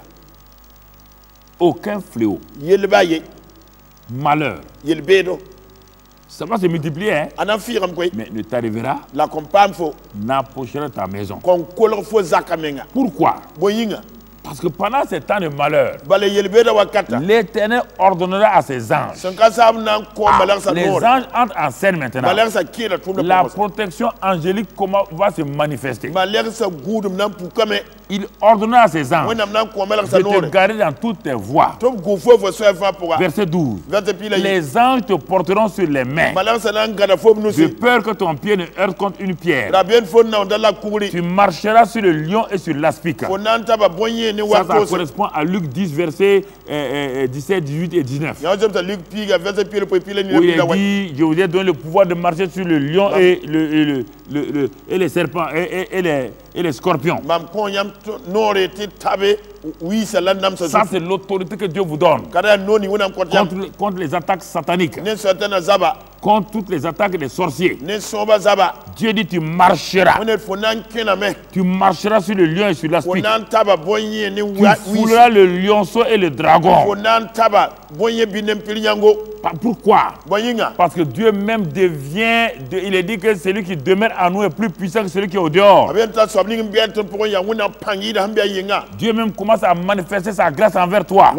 Aucun fléau, malheur, ça va se multiplier, hein? Mais ne t'arrivera, n'approchera ta maison. Pourquoi? Parce que pendant ces temps de malheur, l'Éternel ordonnera à ses anges. Les anges entrent en scène maintenant. La protection angélique va se manifester. Il ordonnera à ses anges de te garder dans toutes tes voies. Verset 12. Les anges te porteront sur les mains, de peur que ton pied ne heurte contre une pierre. Tu marcheras sur le lion et sur l'aspic. Ça correspond à Luc 10, versets 17, 18 et 19. Où il est dit, je vous ai donné le pouvoir de marcher sur le lion et les serpents et les scorpions. Ça, c'est l'autorité que Dieu vous donne contre les attaques sataniques, contre toutes les attaques des sorciers. Dieu dit, tu marcheras. Tu marcheras sur le lion et sur l'aspic. Tu fouleras le lionceau et le dragon. Pourquoi? Parce que Dieu même devient, il est dit que celui qui demeure en nous est plus puissant que celui qui est au dehors. Dieu même commence à manifester sa grâce envers toi.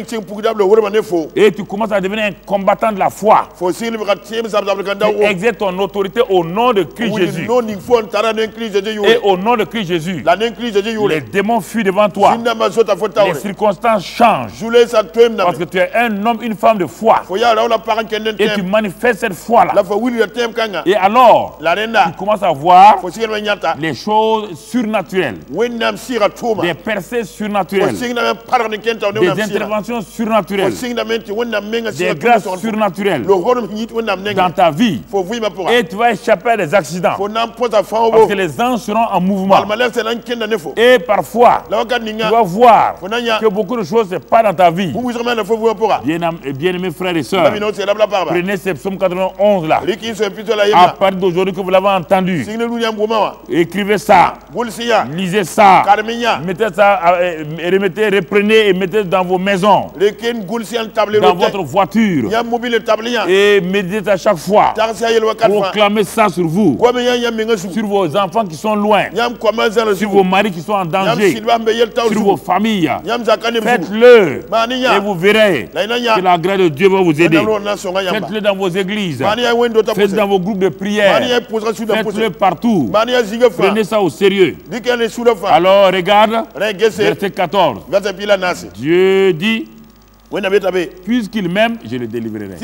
Et tu commences à devenir un combattant de la foi. Tu exerces ton autorité au nom de Christ Jésus. Et au nom de Christ Jésus, les démons fuient devant toi. Les circonstances changent. Parce que tu es un homme, une femme de foi. Et tu manifestes cette foi-là. Et alors, tu commences à voir les choses surnaturelles. Des percées surnaturelles. Des interventions surnaturelles. Des grâces surnaturelles dans ta vie. Et tu vas échapper à des accidents. Parce que les anges seront en mouvement. Et parfois, tu vas voir que beaucoup de choses ne sont pas dans ta vie. Bien-aimés frères et sœurs, prenez ce psaume 91 là. À partir d'aujourd'hui que vous l'avez entendu, écrivez ça, lisez ça, mettez ça, reprenez et mettez dans vos maisons, dans votre voiture, et méditez à chaque fois. Proclamez ça sur vous, sur vos enfants qui sont loin, sur vos maris qui sont en danger, sur vos familles. Faites-le et vous verrez que la grâce de Dieu va vous aider. Faites-le dans vos églises, faites-le dans vos groupes de prière, faites-le partout. Prenez ça au sérieux. Alors regarde, verset 14. Dieu dit, puisqu'il m'aime, je le délivrerai.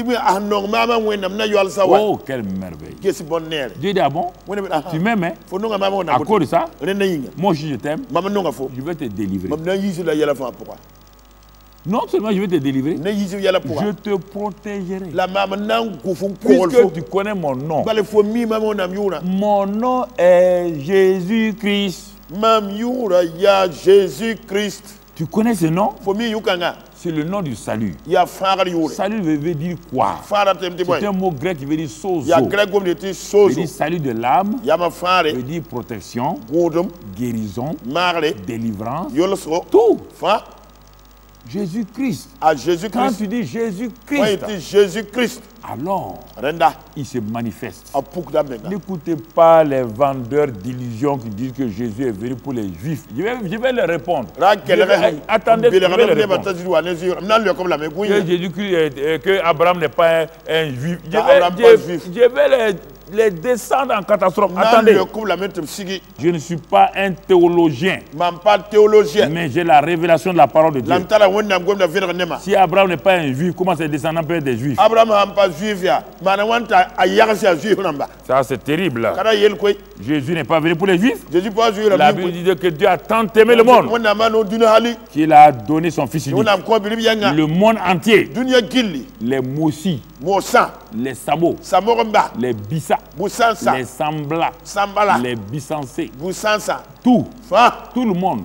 Oh, quelle merveille. Dieu dit, ah bon? Tu m'aimes, hein? À cause de ça, moi aussi je t'aime, je vais te délivrer. Non seulement je vais te délivrer, je te protégerai. Puisque tu connais mon nom. Mon nom est Jésus-Christ. Jésus-Christ. Tu connais ce nom? C'est le nom du salut. Salut veut dire quoi? C'est un mot grec qui veut dire sozo. Veut dire salut de l'âme. Veut dire protection, guérison, délivrance, tout. Jésus-Christ. Quand tu dis Jésus-Christ, alors il se manifeste. N'écoutez pas les vendeurs d'illusions qui disent que Jésus est venu pour les Juifs. Je vais leur répondre. Attendez, je vais leur répondre. Que Jésus-Christ, que Abraham n'est pas un Juif. Je vais les descendre en catastrophe. Attendez, je ne suis pas un théologien, mais j'ai la révélation de la parole de Dieu. Si Abraham n'est pas un Juif, comment ses descendants peuvent être des Juifs? Ça c'est terrible. Jésus n'est pas venu pour les Juifs. La Bible dit que Dieu a tant aimé le monde qu'il a donné son Fils unique. Le monde entier, les Moussi, les Sabo, les Bissa, les Sambla, les Bissensé, tout le monde,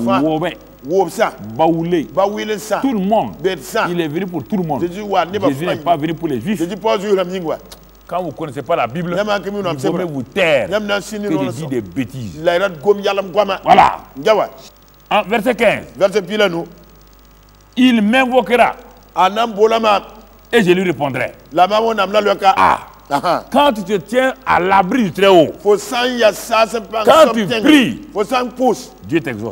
Baoulé, tout le monde, il est venu pour tout le monde. Jésus n'est pas venu pour les Juifs. Quand vous ne connaissez pas la Bible, vous pouvez vous taire que je dis des bêtises. Voilà. En verset 15, il m'invoquera et je lui répondrai. Quand tu te tiens à l'abri du Très-Haut, quand tu pries, Dieu t'exauce.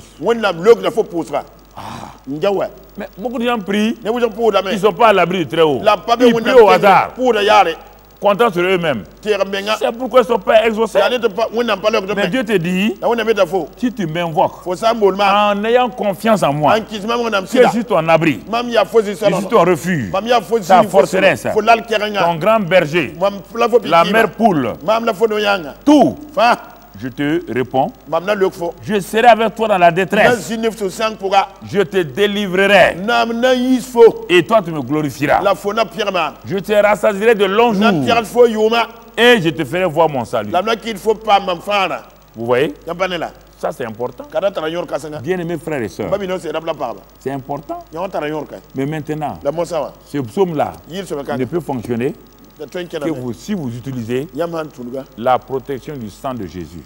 Mais beaucoup de gens prient, ils ne sont pas à l'abri du Très-Haut. Ils prient au hasard, contents sur eux-mêmes. C'est pourquoi ils ne sont pas exaucés. Mais Dieu te dit, si tu m'invoques en ayant confiance en moi, que je suis ton abri, je suis ton refuge, ta forteresse, ton grand berger, la mère poule, tout, je te réponds, je serai avec toi dans la détresse, je te délivrerai et toi tu me glorifieras. Je te rassasierai de longs jours et je te ferai voir mon salut. Vous voyez? Ça c'est important. Bien aimés frères et sœurs, c'est important. Mais maintenant, ce psaume-là ne peut fonctionner que si vous utilisez la protection du sang de Jésus.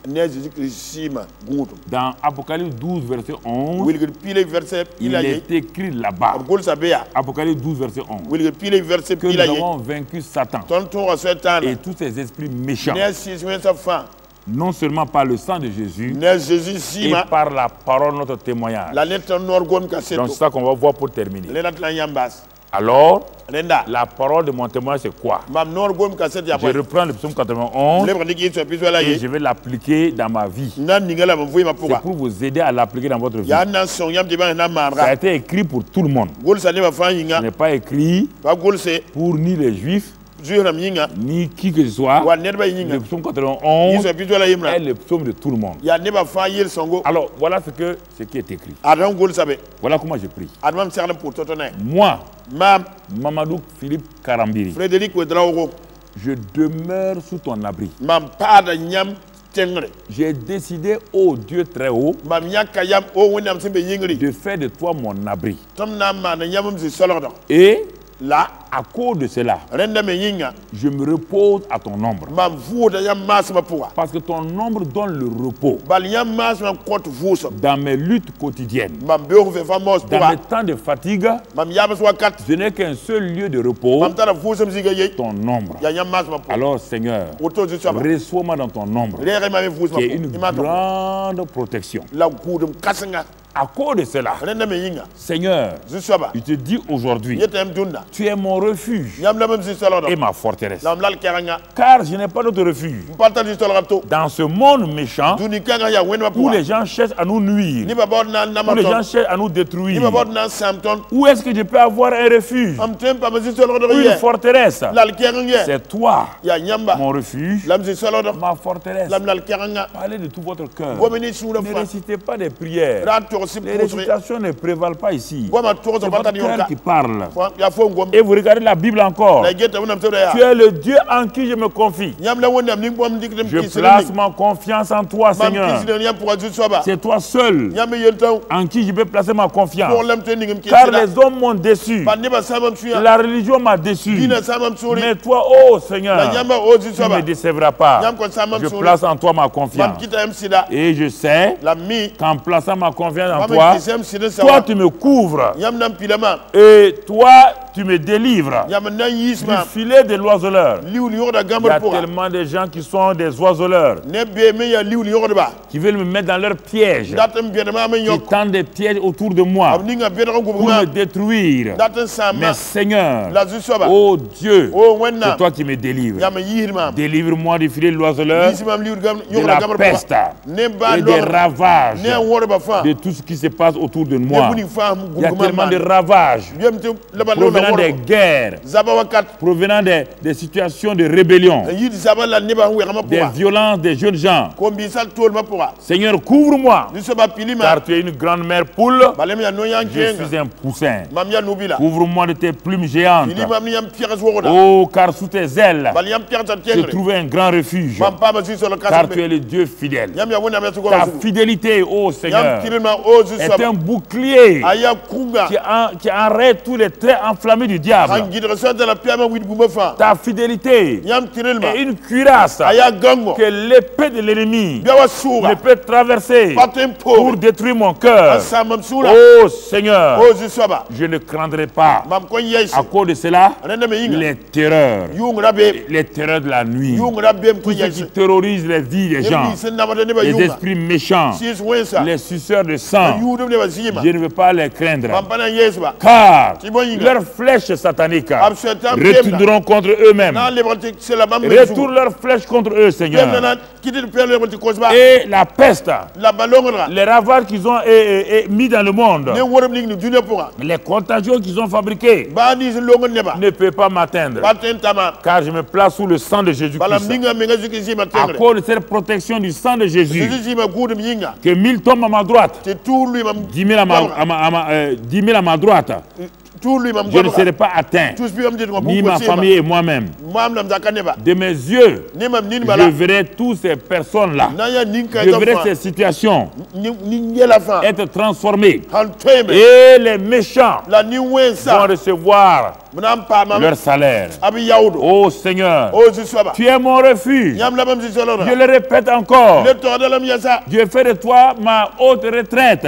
Dans Apocalypse 12, verset 11, il est écrit là-bas, Apocalypse 12, verset 11, que nous avons vaincu Satan et tous ses esprits méchants, non seulement par le sang de Jésus, et par la parole de notre témoignage. Donc c'est ça qu'on va voir pour terminer. Alors, la parole de mon témoignage, c'est quoi? Je reprends le psaume 91 et je vais l'appliquer dans ma vie. C'est pour vous aider à l'appliquer dans votre vie. Ça a été écrit pour tout le monde. Ce n'est pas écrit pour ni les Juifs, ni qui que ce soit. Le psaume 91 est le psaume de tout le monde. Alors, voilà ce qui est écrit. Voilà comment je prie. Moi, Mamadou Philippe Karambiri, je demeure sous ton abri. J'ai décidé, ô Dieu très haut, de faire de toi mon abri. Et là, à cause de cela, je me repose à ton ombre. Parce que ton ombre donne le repos dans mes luttes quotidiennes. Dans mes temps de fatigue, je n'ai qu'un seul lieu de repos, ton ombre. Alors Seigneur, reçois-moi dans ton ombre, qui est une grande protection. À cause de cela, Seigneur, je te dis aujourd'hui, tu es mon refuge et ma forteresse. Car je n'ai pas d'autre refuge dans ce monde méchant où les gens cherchent à nous nuire, où les gens cherchent à nous détruire. Où est-ce que je peux avoir un refuge, une forteresse? C'est toi, mon refuge, ma forteresse. Parlez de tout votre cœur. Ne récitez pas des prières Les récitations ne prévalent pas ici. C'est votre cœur qui parle. Et vous regardez la Bible encore. Tu es le Dieu en qui je me confie. Je place ma confiance en toi, Seigneur. C'est toi seul en qui je peux placer ma confiance. Car les hommes m'ont déçu. La religion m'a déçu. Mais toi, oh Seigneur, tu ne me décevras pas. Je place en toi ma confiance. Et je sais qu'en plaçant ma confiance en toi, toi tu me couvres. Et toi tu me délivres du filet de l'oiseleur. Il y a tellement de gens qui sont des oiseleurs, qui veulent me mettre dans leur piège, qui tendent des pièges autour de moi pour me détruire. Mais Seigneur, oh Dieu, c'est toi qui me délivres. Délivre-moi du filet de l'oiseleur, de la peste et des ravages de tout ce qui se passe autour de moi. Il y a tellement de ravages provenant des guerres, provenant des situations de rébellion, des violences des jeunes gens. Seigneur, couvre-moi, car tu es une grande mère poule, je suis un poussin. Couvre-moi de tes plumes géantes. Oh, car sous tes ailes se trouve un grand refuge, car tu es le Dieu fidèle. Ta fidélité, oh Seigneur, est un bouclier qui arrête tous les traits enflammés du diable. Ta fidélité est une cuirasse que l'épée de l'ennemi ne peut traverser pour détruire mon cœur. Oh Seigneur, je ne craindrai pas à cause de cela les terreurs de la nuit, tout ce qui terrorise les vies des gens, les esprits méchants, les suceurs de sang. Je ne veux pas les craindre, car leurs flèches sataniques retourneront contre eux-mêmes. Retourne leurs flèches contre eux, Seigneur. Et la peste, les ravages qu'ils ont mis dans le monde, les contagions qu'ils ont fabriquées, ne peuvent pas m'atteindre, car je me place sous le sang de Jésus-Christ. À cause de cette protection du sang de Jésus, que 1000 tombent à ma droite, 10 000 à ma droite, je ne serai pas atteint, ni ma famille et moi-même. De mes yeux, je verrai toutes ces personnes-là, je verrai ces situations être transformées. Et les méchants vont recevoir leur salaire. Oh Seigneur, tu es mon refuge. Je le répète encore. Je fais de toi ma haute retraite.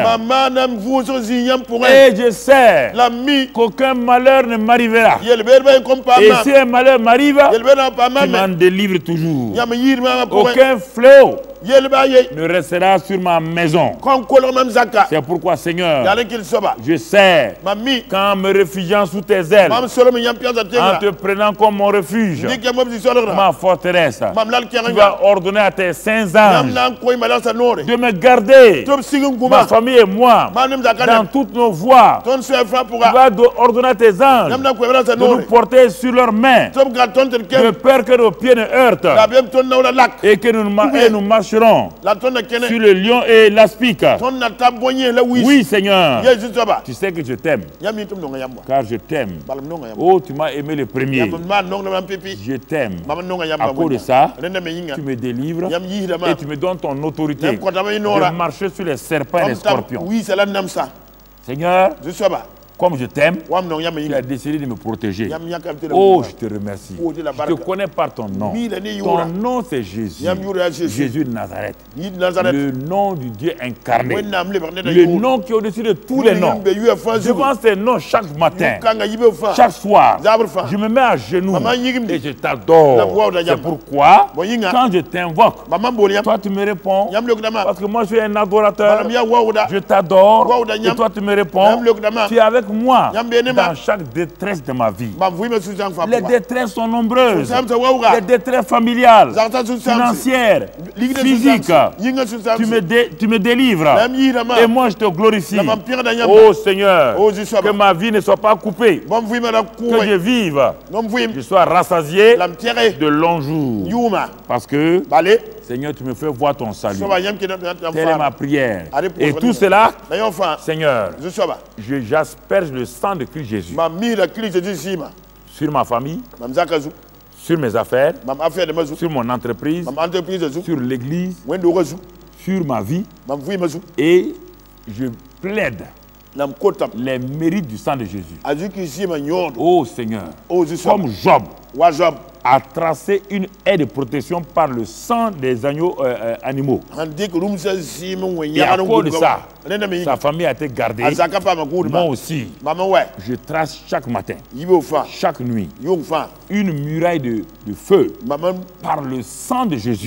Et je sais qu'aucun malheur ne m'arrivera. Et si un malheur m'arrive, tu m'en délivres toujours. Aucun fléau ne restera sur ma maison. C'est pourquoi, Seigneur, je sais qu'en me réfugiant sous tes ailes, en te prenant comme mon refuge, ma forteresse, tu vas ordonner à tes saints anges de me garder, ma famille et moi, dans toutes nos voies. Tu vas ordonner à tes anges de nous porter sur leurs mains, de peur que nos pieds ne heurtent et que nous marchons sur le lion et l'aspic. Oui, Seigneur, tu sais que je t'aime, car je t'aime. Oh, tu m'as aimé le premier. Je t'aime. À cause de ça, tu me délivres et tu me donnes ton autorité de marcher sur les serpents et les scorpions. Seigneur, comme je t'aime, tu as décidé de me protéger. Oh, je te remercie. Je te connais par ton nom. Ton nom, c'est Jésus. Jésus de Nazareth. Le nom du Dieu incarné. Le nom qui est au-dessus de tous les noms. Je pense ces noms chaque matin, chaque soir. Je me mets à genoux et je t'adore. C'est pourquoi, quand je t'invoque, toi tu me réponds. Parce que moi je suis un adorateur. Je t'adore et toi tu me réponds. Tu es avec moi dans chaque détresse de ma vie. Les détresses sont nombreuses. Les détresses familiales, financières, physiques. Tu me délivres. Et moi je te glorifie. Oh Seigneur, que ma vie ne soit pas coupée. Que je vive. Je sois rassasié de longs jours. Parce que Seigneur, tu me fais voir ton salut. Telle est ma prière. Et tout cela, Seigneur, j'asperge le sang de Christ Jésus sur ma famille, sur mes affaires, sur mon entreprise, sur l'église, sur ma vie. Et je plaide les mérites du sang de Jésus. Oh Seigneur, comme Job a tracé une haie de protection par le sang des agneaux animaux. Et à cause de ça, sa famille a été gardée. Moi aussi, je trace chaque matin, chaque nuit, une muraille de feu par le sang de Jésus,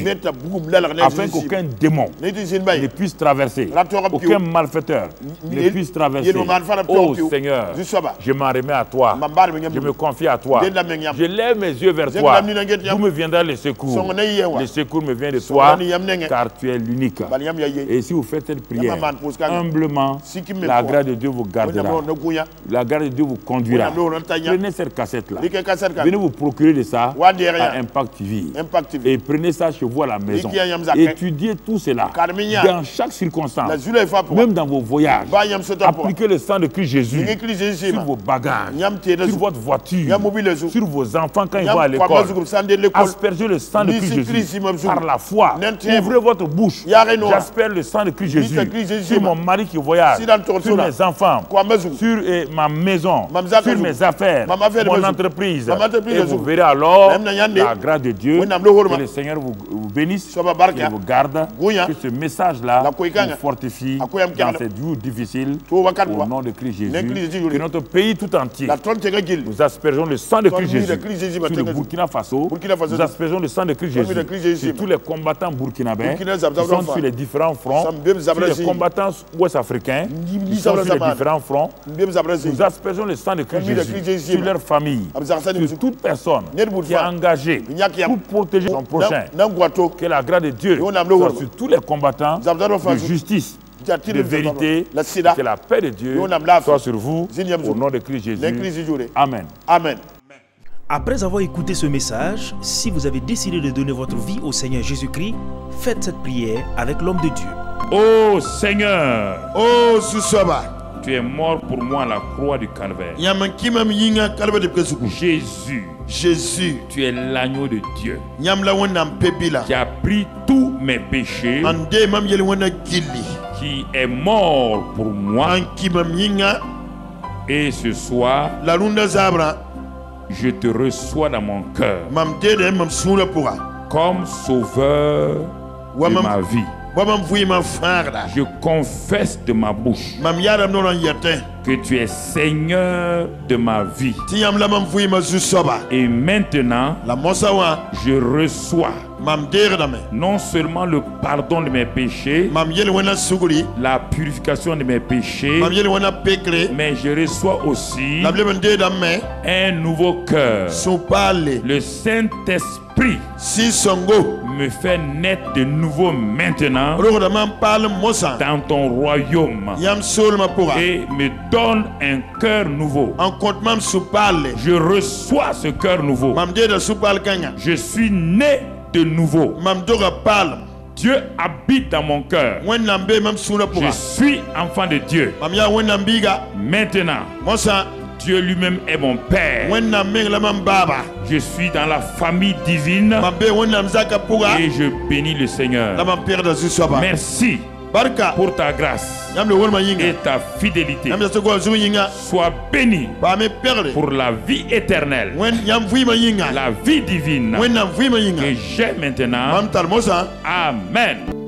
afin qu'aucun démon ne puisse traverser, aucun malfaiteur ne puisse traverser. Oh Seigneur, je m'en remets à toi, je me confie à toi, je lève mes yeux vers toi. D'où me viendra le secours? Le secours me vient de toi, car tu es l'unique. Et si vous faites cette prière humblement, la grâce de Dieu vous gardera. La grâce de Dieu vous conduira. Prenez cette cassette-là. Venez vous procurer de ça à Impact TV. Et prenez ça chez vous à la maison. Étudiez tout cela dans chaque circonstance, même dans vos voyages. Appliquez le sang de Christ Jésus sur vos bagages, sur votre voiture, sur vos enfants quand ils vont à l'école. Aspergez le sang de Christ Jésus par la foi. Ouvrez votre bouche. J'asperge le sang de Christ Jésus sur mon mari qui voyage, sur mes enfants, sur ma maison, sur mes affaires, mon entreprise. Et vous verrez alors la grâce de Dieu. Que le Seigneur vous bénisse et vous garde. Que ce message-là vous fortifie dans ces jours difficiles. Au nom de Christ Jésus. Que notre pays tout entier, nous aspergeons le sang de Christ Jésus sur le Burkina Faso. Nous aspergeons le sang de Christ Jésus sur tous les combattants burkinabés qui sont sur les différents fronts, sur les combattants ouest-africains qui sont sur les différents fronts. Nous aspergeons le sang de Christ Jésus sur leurs familles, sur toute personne qui est engagée pour protéger son prochain. Que la grâce de Dieu soit sur tous les combattants de justice, de vérité, que la paix de Dieu soit sur vous, au nom de Christ Jésus. Amen. Amen. Après avoir écouté ce message, si vous avez décidé de donner votre vie au Seigneur Jésus-Christ, faites cette prière avec l'homme de Dieu. Oh Seigneur, oh Susaba, tu es mort pour moi à la croix du Calvaire. Jésus, tu es l'agneau de Dieu qui a pris tous mes péchés, qui est mort pour moi. Et ce soir, je te reçois dans mon cœur comme sauveur de ma vie. Je confesse de ma bouche que tu es Seigneur de ma vie. Et maintenant, je reçois non seulement le pardon de mes péchés, la purification de mes péchés, mais je reçois aussi un nouveau cœur. Le Saint-Esprit me fait naître de nouveau maintenant dans ton royaume et me donne un cœur nouveau. Je reçois ce cœur nouveau. Je suis né de nouveau. Dieu habite dans mon cœur. Je suis enfant de Dieu. Maintenant, Dieu lui-même est mon Père. Je suis dans la famille divine et je bénis le Seigneur. Merci pour ta grâce et ta fidélité. Sois béni pour la vie éternelle, la vie divine que j'ai maintenant. Amen.